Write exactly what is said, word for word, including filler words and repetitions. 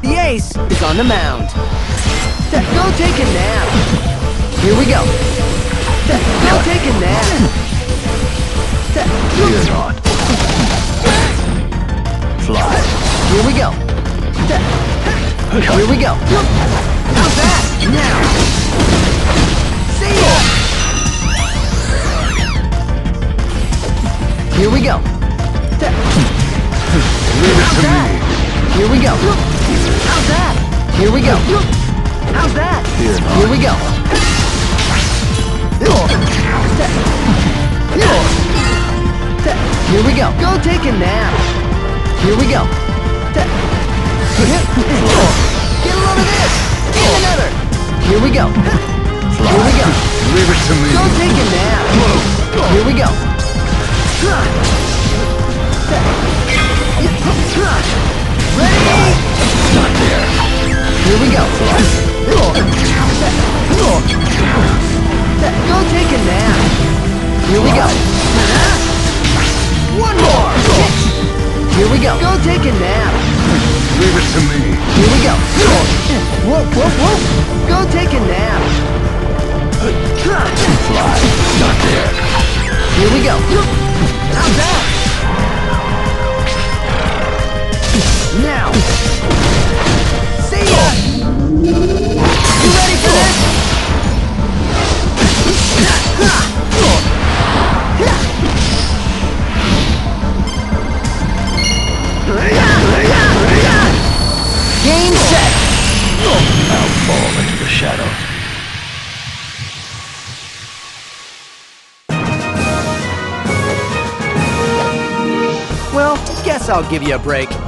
The ace is on the mound. Go take a nap. Here we go. Go take a nap. Fear not. Fly. Here we go. Here we go. How's that? Now. See ya. Here we go. Leave it to me. Here we go. How's that? Here we go. How's that? Fear not. Here we go. Here we go. Go take a nap. Here we go. Get a load of this. Get another. Here we go. Here we go. Leave it to me. Go take a nap. Here we go. Ready? Not there. Here we go. Go take a nap. Here we go. One more. Here we go. Go take a nap. Leave it to me. Here we go. Whoa, whoa, whoa. Go take a nap. Fly. Not there. Here we go. How's that? Now. See ya. You ready for this? Game set. I'll fall into the shadows. Well, guess I'll give you a break.